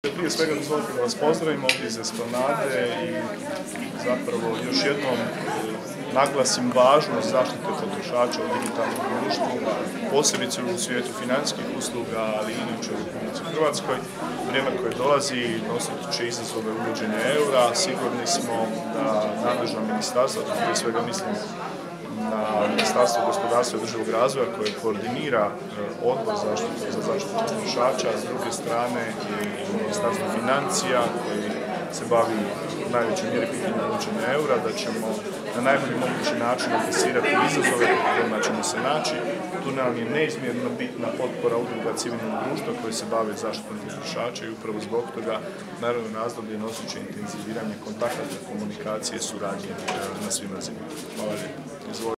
Prije svega dozvolite da vas pozdravim ovdje iz Esplanade i zapravo još jednom naglasim važnost zaštite potrošača u digitalnom društvu, posebice u svijetu financijskih usluga, ali i inače u Republici Hrvatskoj. Vrijeme koje dolazi nosit će izazove uvođenja eura. Sigurni smo da nadležna ministarstva, prije svega mislim na Ministarstvo gospodarstva i održivog razvoja koje koordinira odbor za zaštitu potrošača, a s druge strane i Ministarstvo financija koji se bavi u najvećoj mjeri pitanjem uvođenja eura, da ćemo na najbolji mogući način adresirati izazove u kojima ćemo se naći. Tu nam je neizmjerno bitna potpora udruga civilnog društva koje se bave zaštitom potrošača i upravo zbog toga naravno razdoblje nosit će intenziviranje kontakata, komunikacije, suradnje na svim razinama. Hvala lijepo.